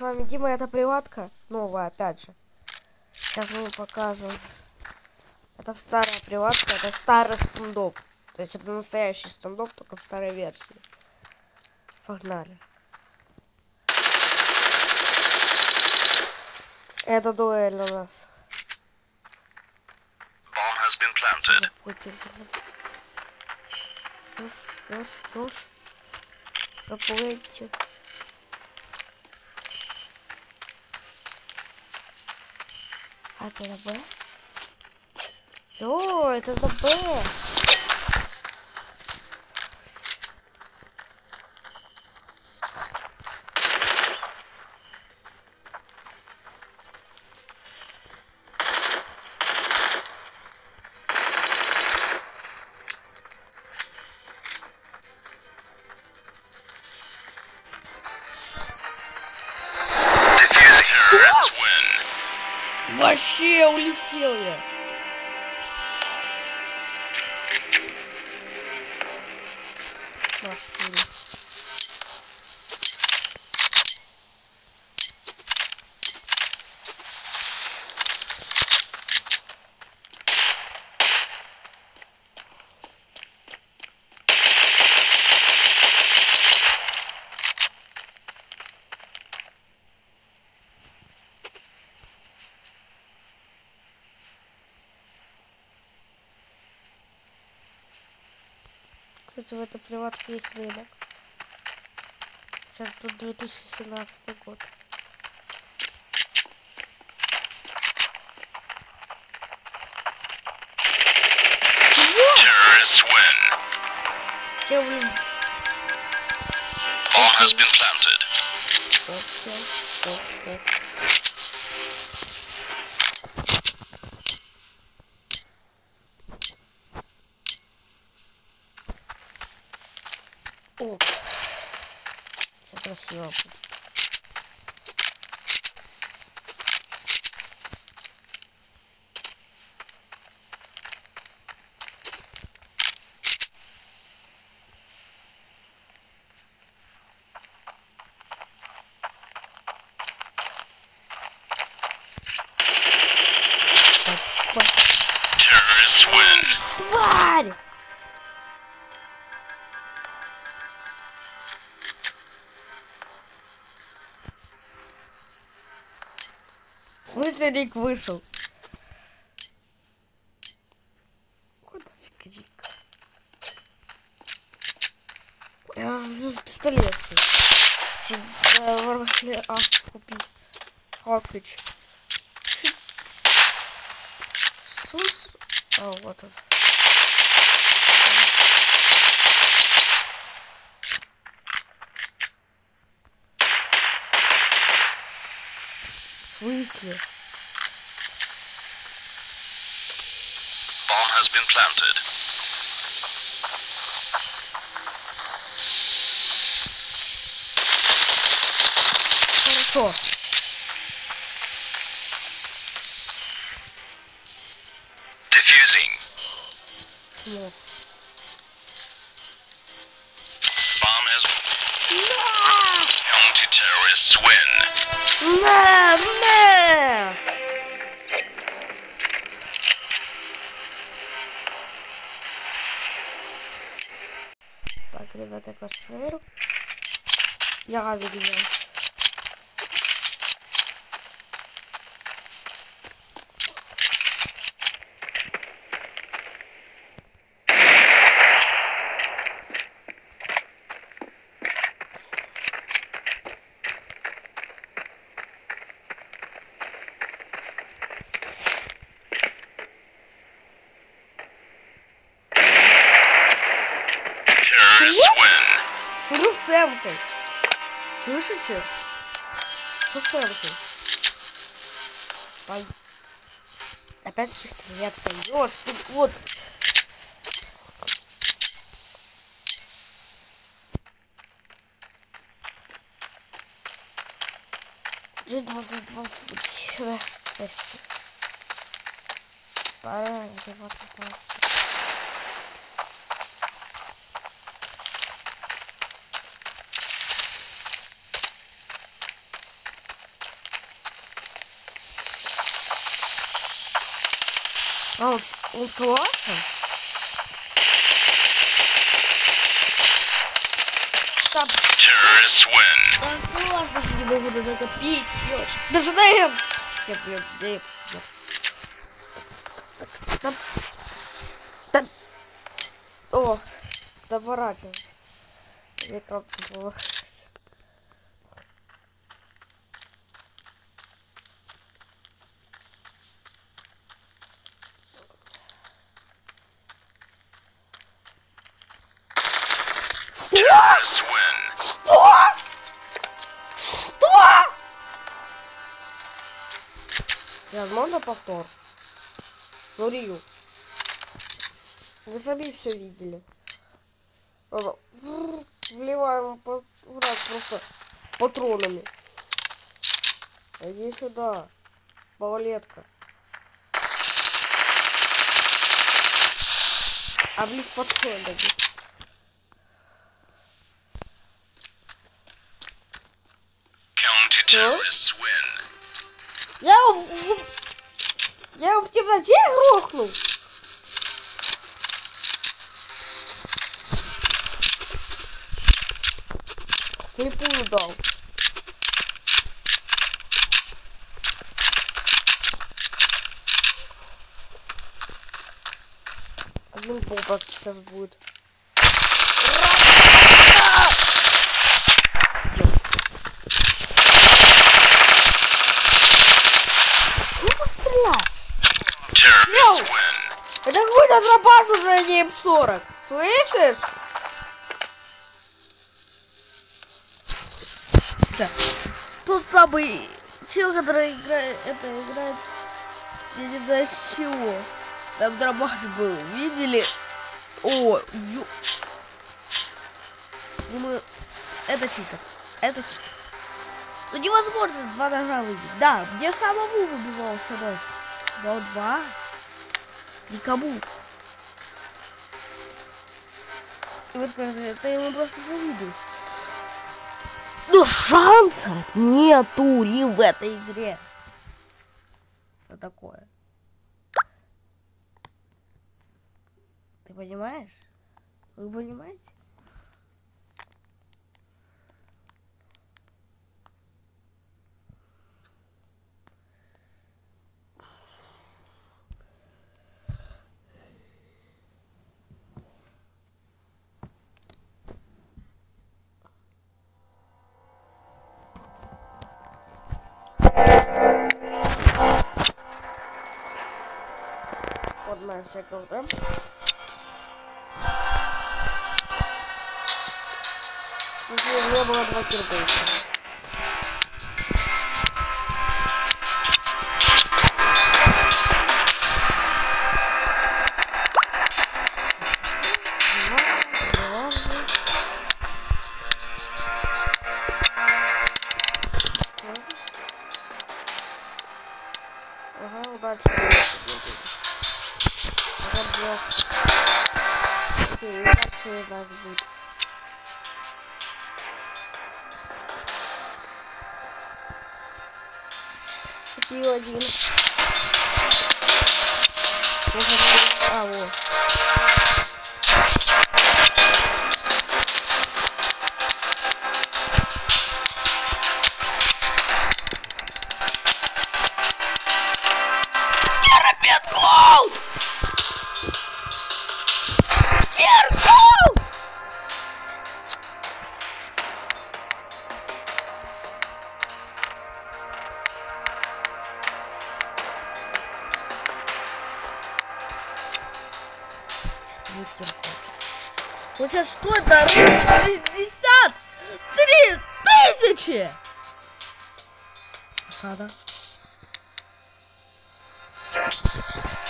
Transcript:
С вами Дима, это приватка новая, опять же. Сейчас мы покажем. Это старая приватка, это старый стендов. То есть это настоящий стендов, только в старой версии. Погнали. Это дуэль у нас. Слушай. Заплывайте. А это на Б? О, это на Б. Вообще улетел я. Кстати, в этой приватке есть рынок. Сейчас тут 2017 год. Я блин. Bomb has been planted. О, это красиво будет. Terrorists win. Тварь! В смысле Рик вышел? Куда фиг Рик? Я с пистолетом. Купить. Хакач. Сус. А, вот он. В смысле? Bomb has been planted. Хорошо. Diffusing. Смог. Bomb has counter-terrorists win. На! Так, ребята, я вас проверю. Я видел. Фуру с эмкой. Слышите? Что с эмкой? Ай. Опять пистолет пойдешь. Тут вот. G22 старая G22. А, он склался? Там... Terrorists win. Так, ну ладно, что не могу накопить, ёж. Да задаем! Нет. Там... О, доворачивайся. Я как-то поворачиваюсь. Terrorists win. Что? Что? Возможно, повтор. Ну, Рию. Вы сами все видели. Вливаем враг просто патронами. Иди сюда. Малолетка. Облив патронами. Counter-terrorists win. Я его в темноте грохнул. Слепую дал. Один бомбак сейчас будет. Что пострелять? Terrorists win. Это какой-то дробаш уже, не М40. Слышишь? Тот самый чел, который играет, я не знаю с чего. Там дробаш был, видели? О, думаю, это читер. Ну невозможно 2 ножа выбить. Да, мне самому выбивался нож. Но 2 никому. И вы скажете, ты ему просто завидуешь. Но шанса нету и в этой игре. Что такое? Ты понимаешь? Вы понимаете? Вот моя вся круто. Если у меня было 2 кирпича. Ага, удачи. Окей, у нас все даже будет. Купил один. А, вот. Вот сейчас что это? 63 тысячи! Надо.